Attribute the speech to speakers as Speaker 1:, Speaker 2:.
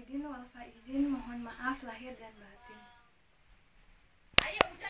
Speaker 1: aidin wal faizin, mohon maaf lahir dan batin.